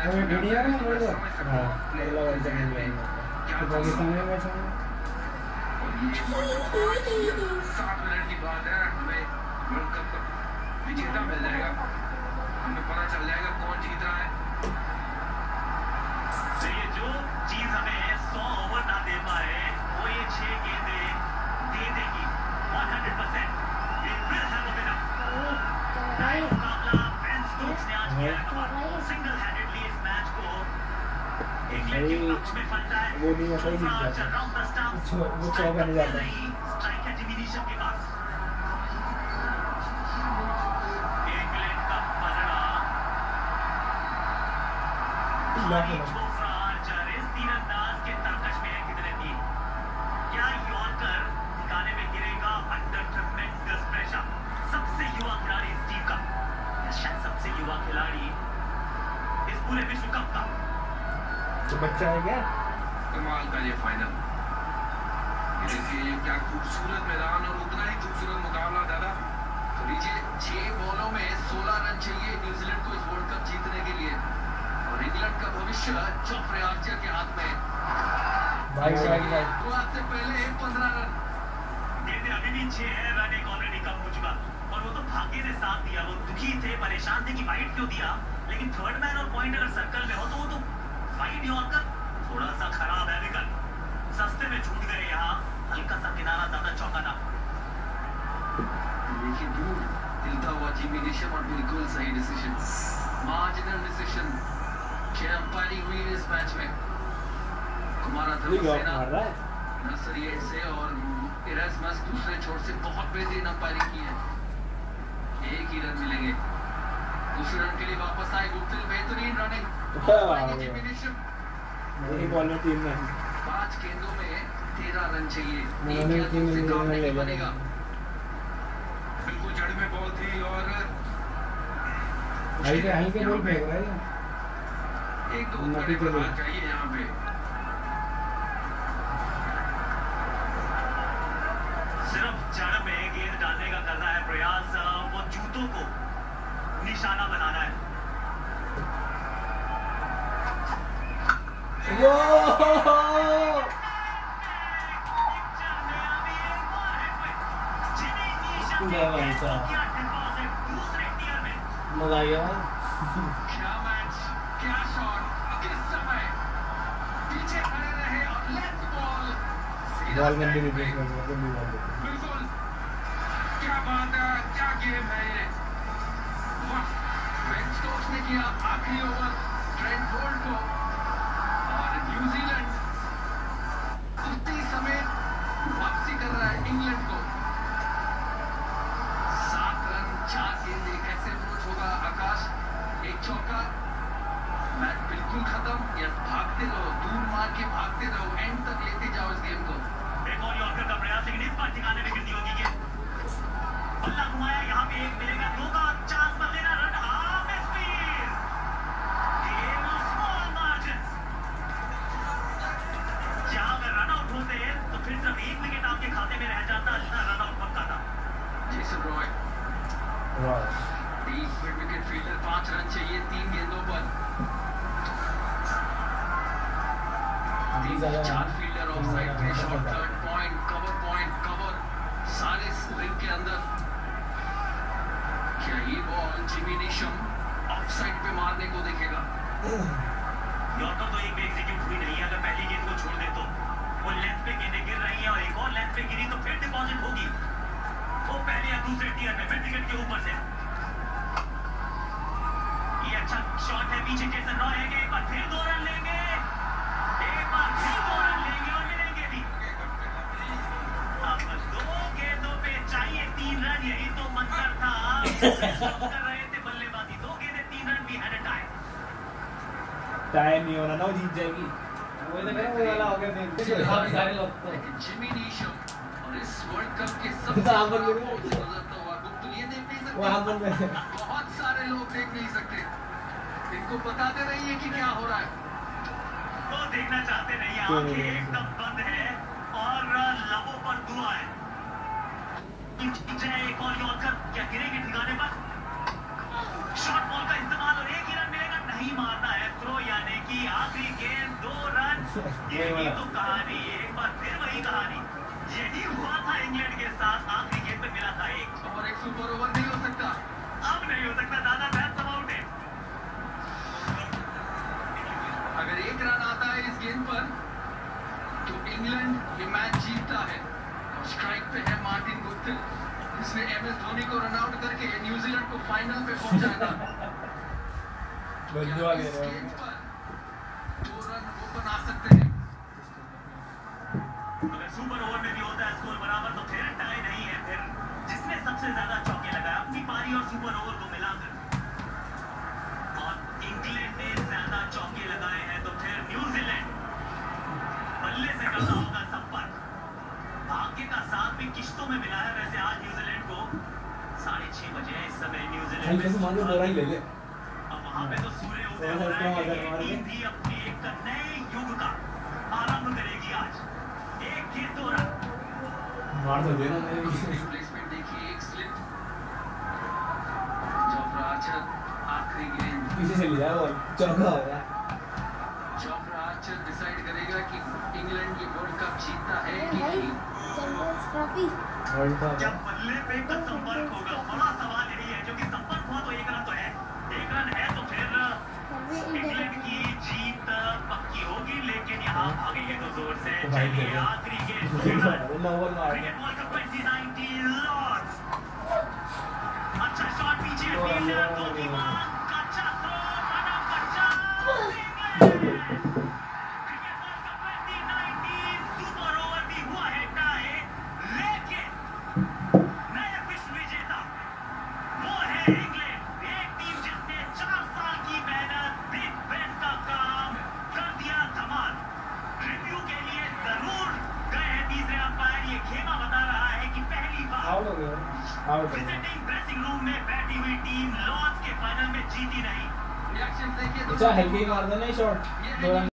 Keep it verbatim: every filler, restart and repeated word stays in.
India में बोल दो हां पहला वर्ल्ड कप में गया तो पाकिस्तान में मैच होना सात मिनट की बात है हमें वर्ल्ड कप का विजेता मिल जाएगा हमें पता चल जाएगा कौन जीत रहा है तो ये जो चीज हमें सौ ओवर ना दे पाए वो ये छह गेंदें दे देगी सौ percent They will have a winner. नया मुकाबला बेन स्टोक्स ने आज किया है सिंगल हैंडेडली इस मैच को इंग्लैंड के पक्ष में फलता है वो नहीं होता ही नहीं जाता वो चौका नहीं जाता स्ट्राइक है जिमी नीशम के पास इंग्लैंड का पलड़ा जोफ्रा आर्चर इस तीरंदाज के तरकश में है कितने दी क्या यॉर्कर ठिकाने में गिरेगा अंडर ट्रेमेंडस प्रेशर सबसे युवा खिलाड़ी इस टीम का शायद सबसे युवा खिलाड़ी इस पूरे विश्व कप का तो बच्चा है क्या कमाल का ये फाइनल देखिए क्या खूबसूरत मैदान और उतना ही खूबसूरत मुकाबला दादा तो लीजिए छह बॉलों में सोलह रन चाहिए न्यूजीलैंड को इस वर्ल्ड कप जीतने के लिए और इंग्लैंड का भविष्य जोफ्रे आर्चर के हाथ में भाई भाई भाई शुरुआत से पहले पंद्रह रन गेंदें अभी भी छह है रन एक ऑलरेडी कम हो चुका और वो तो भाग्य ने साथ दिया वो दुखी थे परेशान थे कि वाइड क्यों दिया लेकिन थर्ड मैन और पॉइंट अगर सर्कल में हो तो वो तो वाइड यॉर्कर थोड़ा सा खराब है विकल्प सस्ते में छूट गए यहाँ हल्का सा किनारा ज्यादा चौका था देखिए दूर हिलता हुआ जिमी नीशम और बिल्कुल सही डिसीजन मार्जिनल डिसीजन क्या अंपायरिंग हुई इस मैच में कुमार धर्मसेना नर्सरी एट से और इरास्मस दूसरे छोर से बहुत बेहतरीन अंपायरिंग की है एक ही रन मिलेंगे दूसरे रन के लिए वापस आए गुप्तिल बेहतरीन रनिंग जिमी नीशम नहीं बॉल में तीन रन पांच गेंदों में तेरह रन चाहिए एक या दो से काम नहीं बनेगा बिल्कुल जड़ में बॉल थी और हल्के हल्के बॉल फेंक रहा है एक दो बड़े बना चाहिए यहाँ पे सिर्फ जड़ में गेंद डालने का करना है प्रयास वो जूतों को निशाना बनाना है मजा आ गया क्या मैच क्या शॉट किस समय पीछे खड़े रहे और लेफ्ट बॉल बॉल में भी नहीं बिल्कुल क्या बात है क्या गेम है ये वाह बेन स्टोक्स ने किया आखिरी ओवर ट्रेंट बोल्ट को और न्यूजीलैंड उसी समय वापसी कर रहा है इंग्लैंड को सात रन चार गेंद एक ऐसे अप्रोच होगा आकाश एक चौका मैच बिल्कुल खत्म या भागते रहो दूर मार के भागते रहो एंड तक लेते जाओ इस गेम को एक और यॉर्कर का प्रयास लेकिन इस बार ठिकाने में गिरती होगी ये बल्ला घुमाया यहाँ पे एक मिलेगा दो का चांस पर लेना run half speed game small margins जहां अगर रन आउट होते तो फिर सिर्फ एक विकेट आपके खाते में रह जाता जितना रन आउट पक्का था जेसन रॉय तीन मिड विकेट फील्डर पांच रन चाहिए तीन गेंदों पर तीन चार फील्डर ऑफ साइड पे shot third point cover point cover सारे रिंग के अंदर क्या ये ball Jimmy Neesham off side पे मारने को देखेगा यॉर्कर तो एक भी एग्जीक्यूट हुई नहीं है अगर पहली गेंद को छोड़ दे तो वो लेंथ पे गेंदें गिर रही हैं और एक और लेंथ पे गिरी तो फिर डिपॉजिट होगी वो पहले या दूसरे टीयर में मिड विकेट के ऊपर से ये अच्छा शॉट है पीछे जेसन रॉय है एक बार फिर दो रन लेंगे एक बार फिर दो रन लेंगे और मिलेंगे भी अब दो गेंदों पे चाहिए तीन रन यही तो मंत्र था कर रहे थे बल्लेबाजी दो गेंदें तीन रन भी है टाई टाई नहीं होना ना वो जीत जाएगी वो तो कह वो वाला हो गया फिर काफी सारे लोग तो जिमी नीशम और इस वर्ल्ड कप के सबसे बड़ा गोल से गुजरता हुआ गुप्त ये देख नहीं सकते वहां पर बहुत सारे लोग देख नहीं सकते इनको बताते रहिए कि क्या हो रहा है वो देखना चाहते नहीं आंखें एकदम बंद है और लबों पर दुआ है एक और यॉर्कर क्या गिरेगी ठिकाने पर शॉर्ट बॉल का इस्तेमाल और एक ही रन मिलेगा नहीं मारना है थ्रो ये तो कहानी एक बार फिर वही कहानी, यही हुआ था इंग्लैंड के साथ, आखिरी गेंद पे मिला था एक, और एक सुपर ओवर नहीं हो सकता, अब नहीं हो सकता दादा, दैट्स अबाउट इट। अगर एक रन आता है इस गेंद पर तो इंग्लैंड ये मैच जीतता है। और स्ट्राइक पे है मार्टिन गुप्टिल, इसने एम एस धोनी को रन आउट करके न्यूजीलैंड को फाइनल पे पहुंचाया था। बंदूआ इस गया गेंद पर दो रन वो बना सकते हैं। अगर सुपर ओवर में भी होता है स्कोर बराबर तो फिर टाई नहीं है, फिर जिसने सबसे ज्यादा चौके लगाए अपनी पारी और सुपर ओवर को मिलाकर, और इंग्लैंड ने ज्यादा चौके लगाए हैं तो फिर न्यूजीलैंड बल्ले से करना होगा संपर्क। भाग्य का साथ भी किश्तों में मिला है। वैसे आज न्यूजीलैंड को साढ़े छह बजे इस समय न्यूजीलैंड कैसे मान लो बोरा ही ले ले। अब वहां पे तो सूर्य उदय हो रहा है कि ये टीम भी अपने एक नए युग का आरंभ करेगी आज। एक खेत दो रन, मार तो देना नहीं। रिप्लेसमेंट देखिए, एक स्लिप, जोफ्रा आर्चर आखिरी गेंद, पीछे से लिया वो चौका हो गया। जोफ्रा आर्चर डिसाइड करेगा कि इंग्लैंड ये वर्ल्ड कप जीतता है कि नहीं। वर्ल्ड कप जब बल्ले पे का संपर्क होगा, बड़ा सवाल यही है, क्योंकि संपर्क हुआ तो एक रन तो है, एक रन है तो फिर इंग्लैंड की जीत पक्की होगी। लेकिन यहाँ भागेंगे तो जोर से, चलिए आखिरी गेंद, वो ओवर मार cricket world cup twenty nineteen Lord's, अच्छा शॉट पीछे, फील्डर गोलकीपर का अच्छा थ्रो, रन आउट बचा England. Cricket world cup twenty nineteen super over भी हुआ है टाई, लेकिन नया विश्व विजेता वो है इंग्लैंड, एक टीम जिसने चार साल की मेहनत, बिग बैन का काम कर दिया धमाल। रिव्यू के लिए जरूर गए हैं तीसरे अंपायर, ये खेमा बता रहा है कि पहली बार आउट हो गया, आउट हो गया। विजिटिंग ड्रेसिंग रूम में बैठी हुई टीम लॉर्ड्स के फाइनल में जीती नहीं। रिएक्शन देखिए, अच्छा हल्के ही मार देना शॉट, दो रन